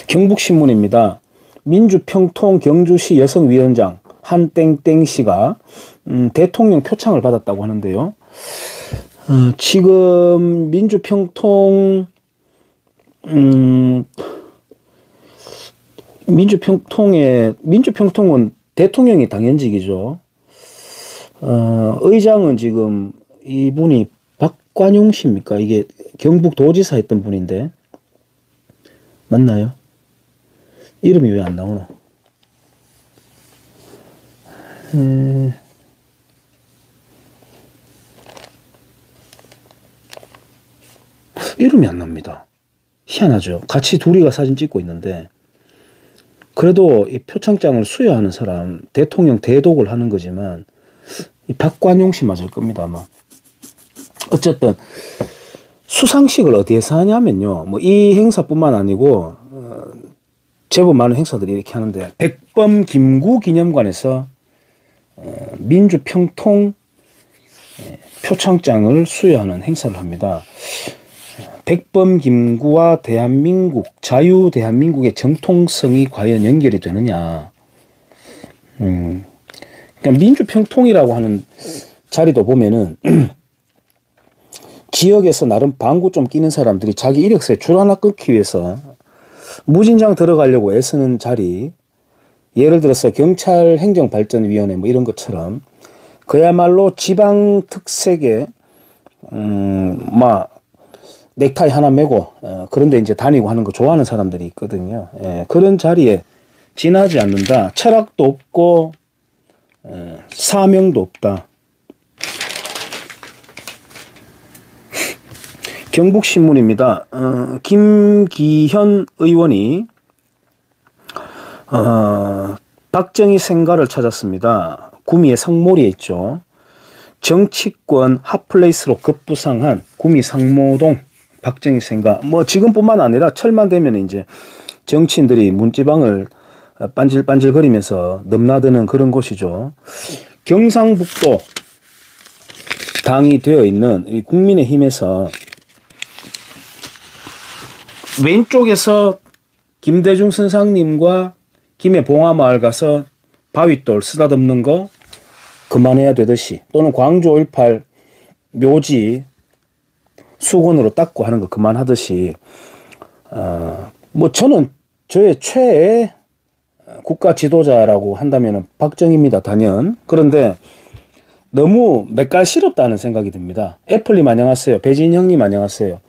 경북신문입니다. 민주평통 경주시 여성위원장 한땡땡 씨가 대통령 표창을 받았다고 하는데요. 지금 민주평통은 대통령이 당연직이죠. 의장은 지금 이분이 박관용 씨입니까? 이게 경북도지사 했던 분인데 맞나요? 이름이 왜 안 나오나? 이름이 안 납니다. 희한하죠. 같이 둘이가 사진 찍고 있는데 그래도 이 표창장을 수여하는 사람, 대통령 대독을 하는 거지만 이 박관용 씨 맞을 겁니다 아마. 어쨌든 수상식을 어디에서 하냐면요, 뭐 이 행사뿐만 아니고 제법 많은 행사들이 이렇게 하는데, 백범 김구 기념관에서 민주평통 표창장을 수여하는 행사를 합니다. 백범 김구와 대한민국, 자유 대한민국의 정통성이 과연 연결이 되느냐. 그러니까 민주평통이라고 하는 자리도 보면은 지역에서 나름 방구 좀 끼는 사람들이 자기 이력서에 줄 하나 끊기 위해서 무진장 들어가려고 애쓰는 자리, 예를 들어서 경찰 행정발전위원회 뭐 이런 것처럼 그야말로 지방 특색의 막 넥타이 하나 메고 그런데 이제 다니고 하는 거 좋아하는 사람들이 있거든요. 그런 자리에 지나지 않는다. 철학도 없고 사명도 없다. 경북신문입니다. 김기현 의원이 박정희 생가를 찾았습니다. 구미의 상모리에 있죠. 정치권 핫플레이스로 급부상한 구미 상모동 박정희 생가. 뭐 지금뿐만 아니라 철만 되면 이제 정치인들이 문지방을 반질반질거리면서 넘나드는 그런 곳이죠. 경상북도 당이 되어 있는 이 국민의힘에서 왼쪽에서 김대중 선상님과 김해 봉화마을 가서 바윗돌 쓰다듬는 거 그만해야 되듯이, 또는 광주 5.18 묘지 수건으로 닦고 하는 거 그만하듯이, 뭐 저는 저의 최애 국가 지도자라고 한다면 박정희입니다, 단연. 그런데 너무 맥갈스럽다는 생각이 듭니다. 애플님 안녕하세요. 배진형님 안녕하세요.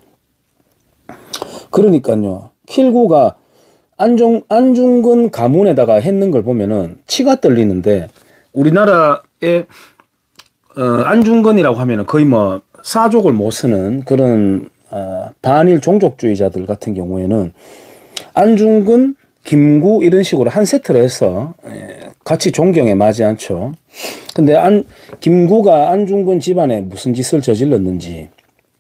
그러니까요, 킬구가 안중근 가문에다가 했는 걸 보면은 치가 떨리는데, 우리나라에 안중근이라고 하면은 거의 뭐 사족을 못 쓰는 그런 반일 종족주의자들 같은 경우에는 안중근, 김구 이런 식으로 한 세트로 해서 같이 존경에 맞지 않죠. 근데 김구가 안중근 집안에 무슨 짓을 저질렀는지,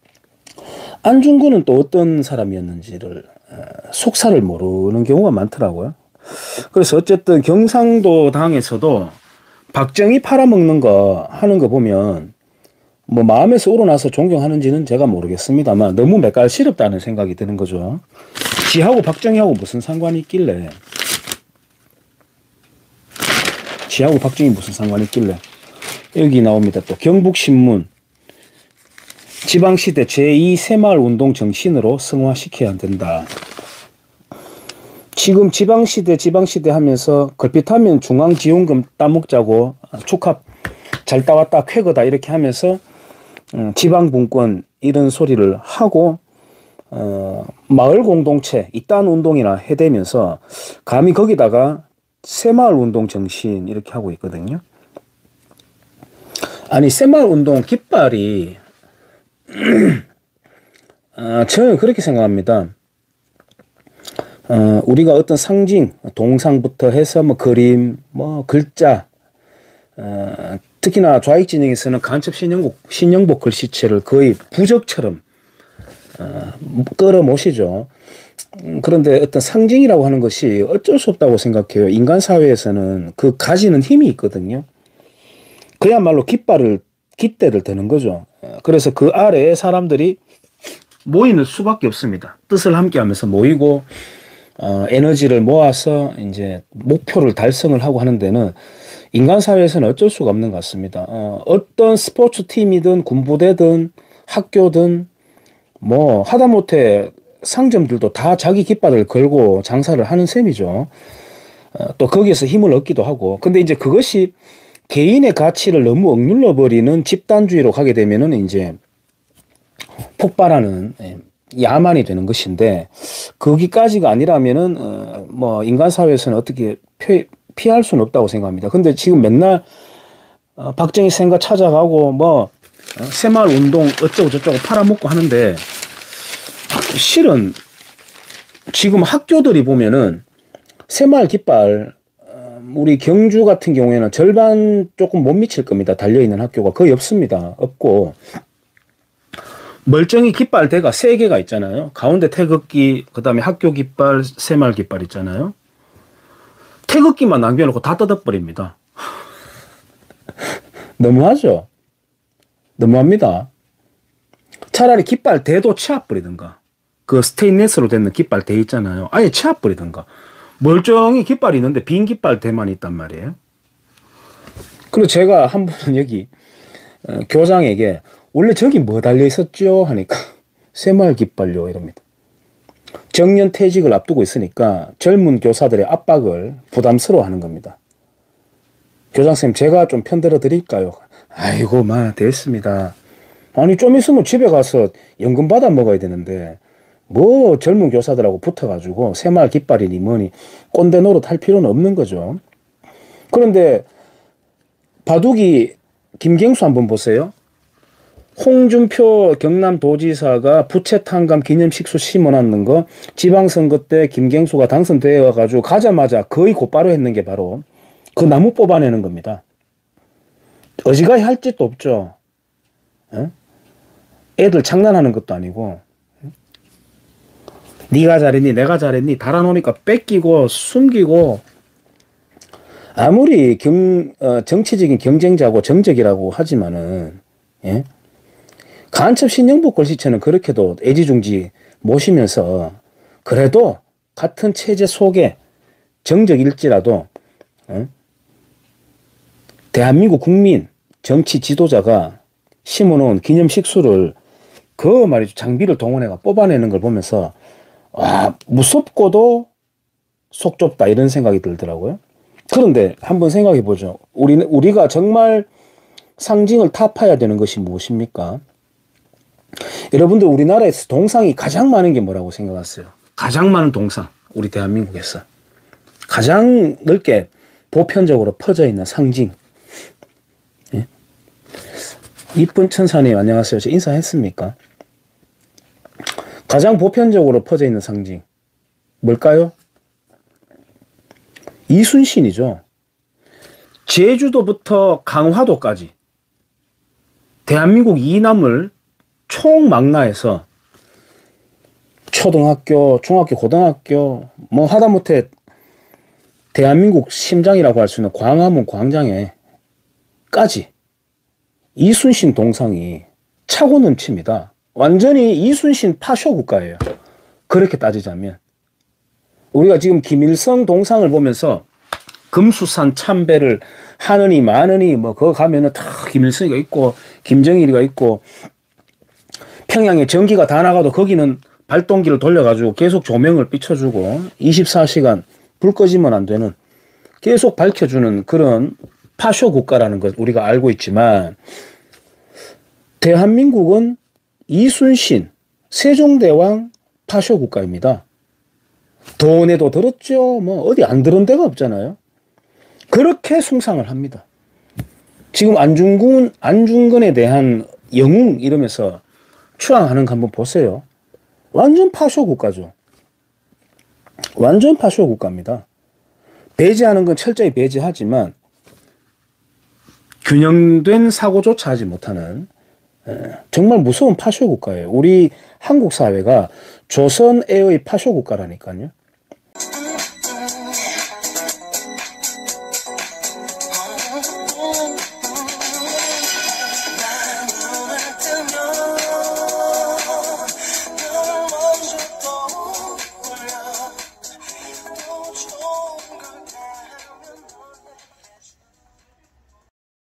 안중근은 또 어떤 사람이었는지를 속사를 모르는 경우가 많더라고요. 그래서 어쨌든 경상도 당에서도 박정희 팔아먹는 거 하는 거 보면 뭐 마음에서 우러나서 존경하는지는 제가 모르겠습니다만 너무 맥갈스럽다는 생각이 드는 거죠. 지하고 박정희하고 무슨 상관이 있길래, 지하고 박정희 무슨 상관이 있길래. 여기 나옵니다. 또 경북신문, 지방시대 제2 새마을운동 정신으로 승화시켜야 된다. 지금 지방시대 하면서 걸핏하면 중앙지원금 따먹자고 축합 잘 따왔다 쾌거다 이렇게 하면서 지방분권 이런 소리를 하고 마을 공동체 이딴 운동이나 해대면서 감히 거기다가 새마을운동 정신 이렇게 하고 있거든요. 아니 새마을운동 깃발이 저는 그렇게 생각합니다. 우리가 어떤 상징, 동상부터 해서 뭐 그림, 뭐 글자, 특히나 좌익 진영에서는 간첩 신영복 글씨체를 거의 부적처럼 끌어모시죠. 그런데 어떤 상징이라고 하는 것이 어쩔 수 없다고 생각해요. 인간 사회에서는 그 가지는 힘이 있거든요. 그야말로 깃대를 드는 거죠. 그래서 그 아래에 사람들이 모이는 수밖에 없습니다. 뜻을 함께 하면서 모이고 에너지를 모아서 이제 목표를 달성을 하고 하는 데는 인간 사회에서는 어쩔 수가 없는 것 같습니다. 어떤 스포츠 팀이든 군부대든 학교든 뭐 하다못해 상점들도 다 자기 깃발을 걸고 장사를 하는 셈이죠. 또 거기에서 힘을 얻기도 하고. 근데 이제 그것이 개인의 가치를 너무 억눌러 버리는 집단주의로 가게 되면은 이제 폭발하는 야만이 되는 것인데, 거기까지가 아니라면은 뭐 인간 사회에서는 어떻게 피할 수는 없다고 생각합니다. 근데 지금 맨날 박정희 생가 찾아가고 뭐 새마을 운동 어쩌고 저쩌고 팔아먹고 하는데, 실은 지금 학교들이 보면은 새마을 깃발, 우리 경주 같은 경우에는 절반 조금 못 미칠 겁니다. 달려있는 학교가 거의 없습니다. 없고, 멀쩡히 깃발대가 3개가 있잖아요. 가운데 태극기, 그 다음에 학교 깃발, 새마을 깃발 있잖아요. 태극기만 남겨놓고 다 뜯어버립니다. 너무하죠? 너무합니다. 차라리 깃발대도 치워버리든가, 그 스테인레스로 된 깃발대 있잖아요. 아예 치워버리든가. 멀쩡히 깃발이 있는데 빈 깃발대만 있단 말이에요. 그리고 제가 한 번은 여기 교장에게 원래 저기 뭐 달려 있었죠? 하니까 새마을 깃발요 이럽니다. 정년 퇴직을 앞두고 있으니까 젊은 교사들의 압박을 부담스러워 하는 겁니다. 교장선생님, 제가 좀 편들어 드릴까요? 아이고 됐습니다. 아니 좀 있으면 집에 가서 연금 받아 먹어야 되는데 뭐 젊은 교사들하고 붙어가지고 새마을 깃발이니 뭐니 꼰대 노릇 할 필요는 없는 거죠. 그런데 바둑이 김경수 한번 보세요. 홍준표 경남도지사가 부채 탕감 기념식수 심어놨는 거 지방선거 때 김경수가 당선되어 가지고 가자마자 거의 곧바로 했는 게 바로 그 나무 뽑아내는 겁니다. 어지간히 할 짓도 없죠. 애들 장난하는 것도 아니고, 네가 잘했니 내가 잘했니 달아놓으니까 뺏기고 숨기고, 아무리 정치적인 경쟁자고 정적이라고 하지만은, 예? 간첩 신영복 걸시체는 그렇게도 애지중지 모시면서 그래도 같은 체제 속에 정적일지라도 대한민국 국민 정치 지도자가 심어놓은 기념식수를 그 말이죠, 장비를 동원해가 뽑아내는 걸 보면서 와, 무섭고도 속 좁다 이런 생각이 들더라고요. 그런데 한번 생각해 보죠. 우리가 정말 상징을 타파해야 되는 것이 무엇입니까? 여러분들, 우리나라에서 동상이 가장 많은 게 뭐라고 생각하세요? 가장 많은 동상, 우리 대한민국에서 가장 넓게 보편적으로 퍼져 있는 상징. 예? 이쁜 천사님 안녕하세요. 저 인사했습니까? 가장 보편적으로 퍼져 있는 상징 뭘까요? 이순신이죠. 제주도부터 강화도까지 대한민국 이남을 총망라해서 초등학교, 중학교, 고등학교, 뭐 하다못해 대한민국 심장이라고 할 수 있는 광화문 광장에까지 이순신 동상이 차고 넘칩니다. 완전히 이순신 파쇼 국가예요. 그렇게 따지자면. 우리가 지금 김일성 동상을 보면서 금수산 참배를 하느니 마느니 뭐 그거 가면은 다 김일성이가 있고 김정일이가 있고, 평양에 전기가 다 나가도 거기는 발동기를 돌려가지고 계속 조명을 비춰주고 24시간 불 꺼지면 안 되는, 계속 밝혀주는 그런 파쇼 국가라는 것 우리가 알고 있지만, 대한민국은 이순신 세종대왕 파쇼 국가입니다. 돈에도 들었죠. 뭐 어디 안 들은 데가 없잖아요. 그렇게 숭상을 합니다. 지금 안중근에 대한 영웅 이러면서 추앙하는 거 한번 보세요. 완전 파쇼 국가죠. 완전 파쇼 국가입니다. 배제하는 건 철저히 배제하지만 균형된 사고조차 하지 못하는 정말 무서운 파쇼 국가예요. 우리 한국 사회가 조선애의 파쇼 국가라니까요.